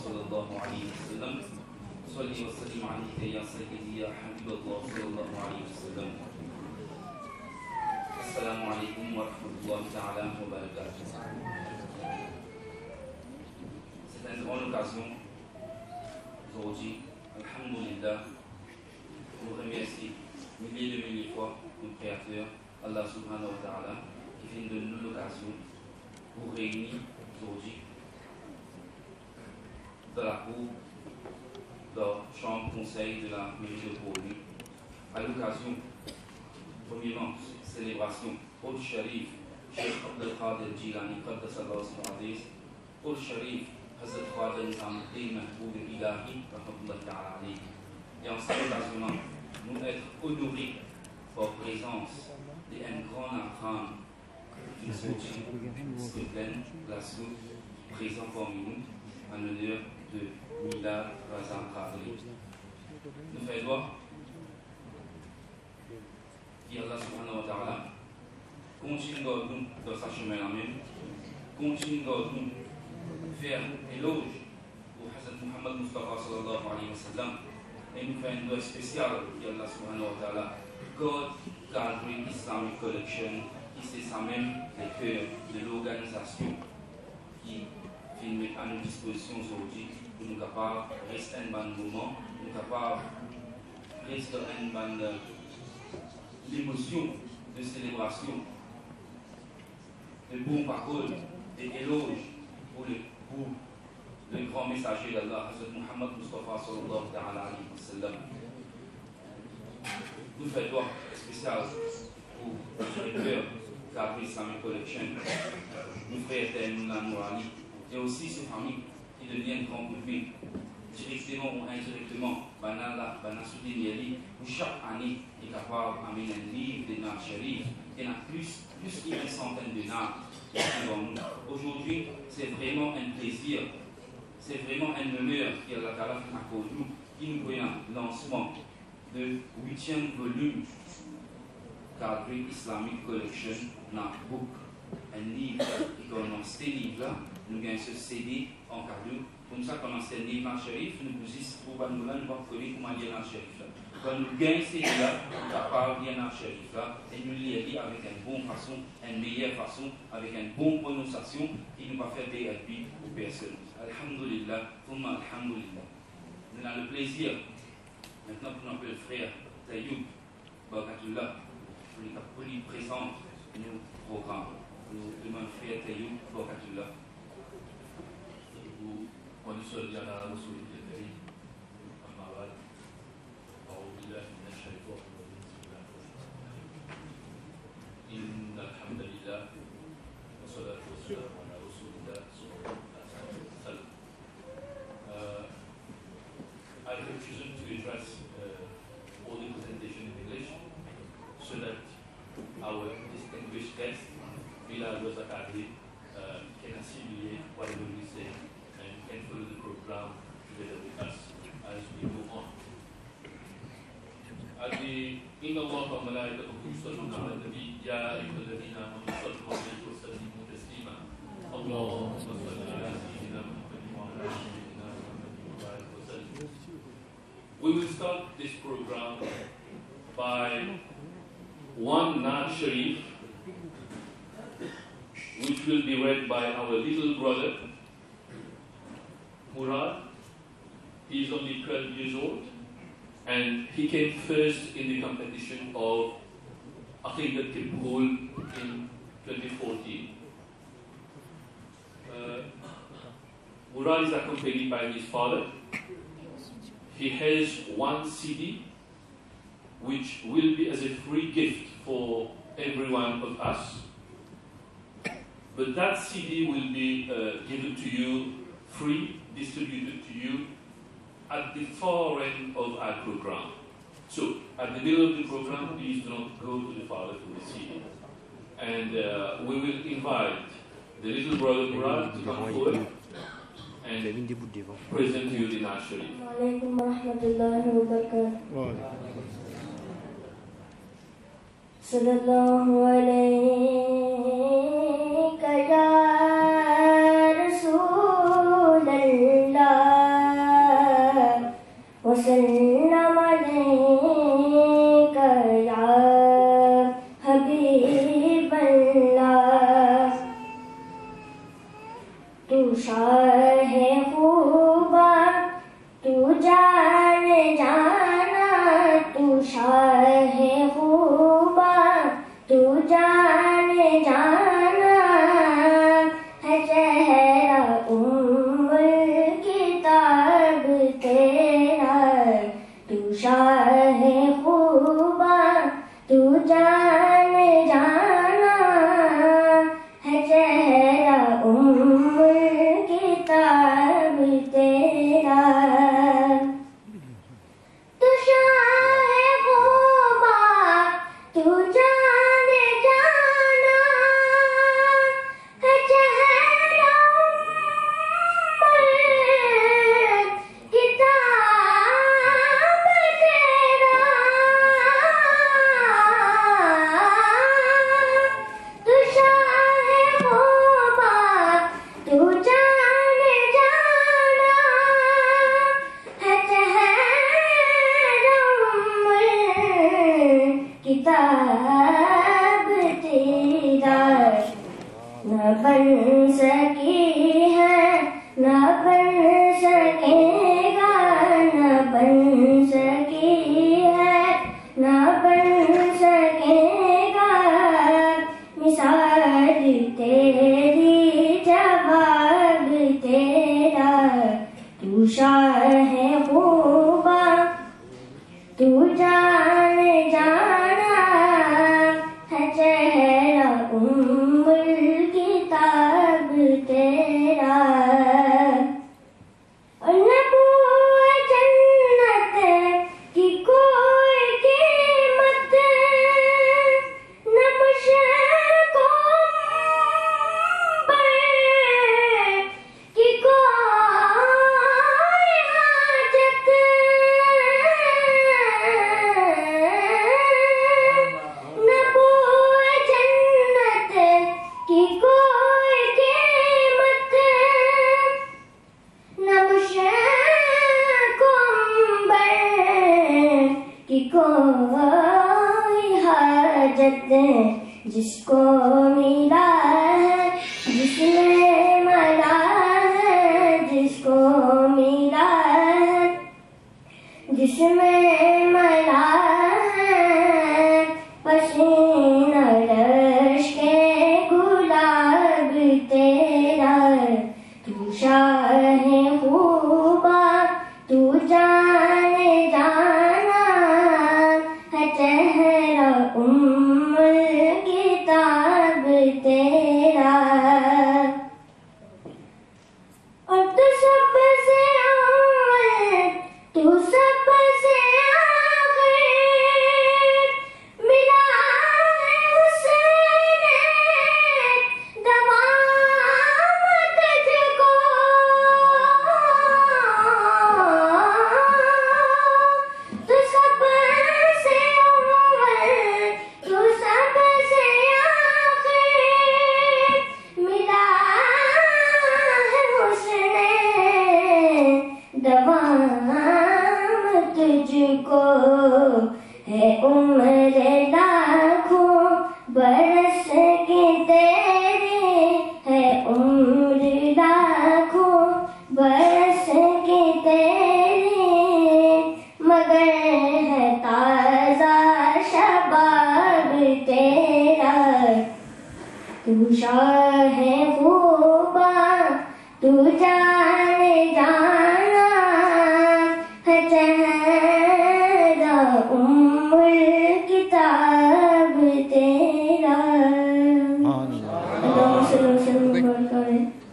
صلى الله عليه وسلم صل وسلم عليك يا سيدي يا حبيب الله صلى الله عليه وسلم. السلام عليكم ورحمة الله تعالى وبركاته. C'est une grande occasion aujourd'hui, alhamdulillah, pour remercier milliers de fois notre Créateur, Allah subhanahu wa ta'ala, qui fait de nous l'occasion pour réunir aujourd'hui dans la cour de la chambre conseil de la mairie de Pau-Louis, à l'occasion, premièrement, célébration au Sharif, Cheikh Abdel Qadir Jilani, Qaddasallahu Aziz, au Sharif, Hazrat Khwaja Nizamuddin Mahmoud Ilahi, rahmatullahi ta'ala alayhi. Et en cette occasion, nous être honorés par la présence d'un grand imam d'une sortie pleine, la soute, présent parmi nous, en l'honneur de Milad Razan Qadri. Nous faisons droit, dit Allah subhanahu wa ta'ala, continue dans sa chemin la même, continue de faire éloge au Hazrat Muhammad Mustafa sallallahu alayhi wa sallam, et nous faisons un doigt spécial, dit Allah subhanahu wa ta'ala, God Gathering Islamic Collection, qui c'est ça même le cœur de l'organisation qui filme à nos dispositions aujourd'hui pour nous capables de rester un bon moment, nous capables de rester un bon l'émotion de célébration, de bons paroles, des éloges pour le grand messager d'Allah, Hazrat Muhammad Mustafa sallallahu alayhi wa sallam. Nous faisons droit spécial pour le directeur Gathering Islamic Collection, nos frères Taïmouna Nourali, et aussi ses familles qui deviennent grands groupés, directement ou indirectement, Banala, Banasoudin Yali, où chaque année est capable d'amener un livre de Nat Sharif. Il y en a plus qu'une centaine de Nat devant nous. Aujourd'hui, c'est vraiment un plaisir, c'est vraiment un honneur qu'Allah Ta'ala fait pour nous, qui nous voit un lancement de 8e volume Gathering Islamic Collection Book, un livre qui commence ce livre-là, nous gagnons ce CD en cadeau. Comme ça, quand on enseigne Nat Sharif, nous vous dites pour nous va connaître comment lire Nat Sharif. Quand nous gagnons ce livre-là, nous capable de lire Nat Sharif et nous lire avec une bonne façon, une meilleure façon, avec une bonne prononciation qui nous va faire des appuis aux personnes. Alhamdulillah, alhamdulillah. Nous avons le plaisir. Maintenant, pour notre frère Tayoub Barakatullah, pour lui présenter nos programmes. Nous demandons frère Tayoub Barakatullah. ونصلي على رسول الكريم أما بعد أعوذ بالله من الشيطان الرجيم بسم الله الرحمن الرحيم إن الحمد لله والصلاة والسلام على رسول الله صلى الله عليه وسلم. I have chosen to address all the presentation in English so that our distinguished guest Milad Razan Qadri can assimilate whatever we say and follow the program together with us as we go on. إن الله وملائكته يصلون على النبي يا أيها الذين آمنوا صلوا عليه وسلموا تسليما اللهم صل على سيدنا محمد وعلى آل سيدنا محمد وبارك وسلم. We will start this program by one Nat Sharif, which will be read by our little brother Murad. He is only 12 years old and he came first in the competition of Aqidat Tibbul in 2014. Murad is accompanied by his father. He has one CD which will be as a free gift for every one of us. But that CD will be given to you free, distributed to you at the far end of our program. So, at the middle of the program, please do not go to the father to receive it. And we will invite the little brother Murad to come forward and present to you the Nat Sharif. Assalamualaikum warahmatullahi wabarakatuh. Sallallahu alayka ya Rasulullah. वसल्लम अलैका या हबीबल्लाह। तू शाहे खूबा तू जान जाना, तू शाहे खूबा तू जान जाना, है चेहरा उम्मुल किताब तेरा। तू शाहे खूबा तू जान जाना, है चेहरा उम्मुल किताब तेरा। तू शाहे खूबा तू जान जाना, है चेहरा उम्मुल किताब तेरा। तू शाहे खूबा तू जान जाना, है चेहरा उम्मुल किताब तेरा। न बन सकी है न बन सकेगा, न बन सकी है न बन सकेगा, मिसाल तेरी जवाब तेरा। तू शाहे खूबा तू जान जाना, है चेहरा उम्मुल किताब तेरा। और न कोई जन्नत की कोई कीमत, न मुझको की कोई हाजत, न कोई जन्नत की कोई कीमत, न मुझको की कोई हाजत। जिसको मिला है जिसने मला है, जिसको मिला है जिसमें मला है, पसीना रश के गुलाब तेरा। तू शाहे खूबा तू जान जाना, है चेहरा उम्मुल किताब तेरा। और तू सबसे अव्वल तू सबसे आखिर, मिला है हुस्न दवाम तुझको। तू सबसे अव्वल तू सबसे आखिर, मिला है हुस्न दवाम तुझको। है उम्र लाखों बरस की तेरी, है उम्र लाखों बरस की तेरी, मगर है ताजा शबाब तेरा। तू शाहे खूबा तू जान जाना,